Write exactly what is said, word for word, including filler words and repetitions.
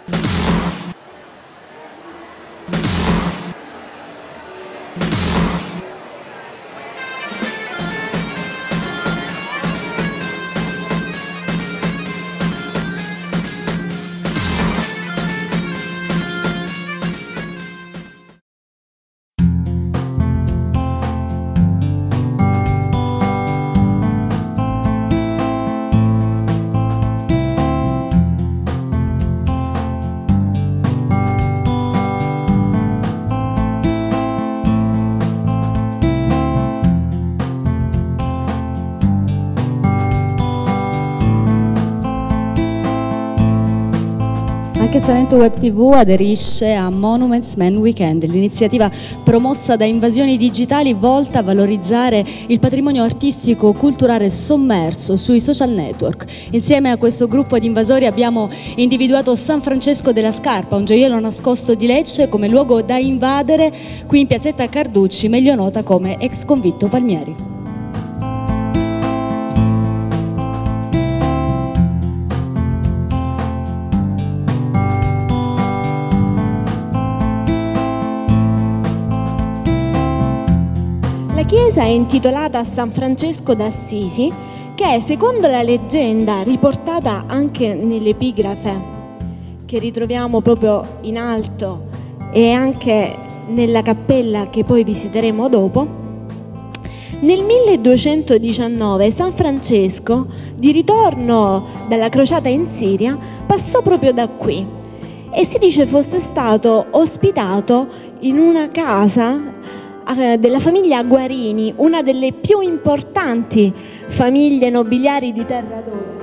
Anche Salento Web tivù aderisce a Monuments Man Weekend, l'iniziativa promossa da Invasioni Digitali volta a valorizzare il patrimonio artistico culturale sommerso sui social network. Insieme a questo gruppo di invasori abbiamo individuato San Francesco della Scarpa, un gioiello nascosto di Lecce, come luogo da invadere qui in piazzetta Carducci, meglio nota come ex convitto Palmieri. La chiesa è intitolata a San Francesco d'Assisi, che è, secondo la leggenda, riportata anche nell'epigrafe che ritroviamo proprio in alto e anche nella cappella che poi visiteremo dopo. Nel milleduecentodiciannove San Francesco, di ritorno dalla crociata in Siria, passò proprio da qui e si dice fosse stato ospitato in una casa della famiglia Guarini, una delle più importanti famiglie nobiliari di Terra d'Oro.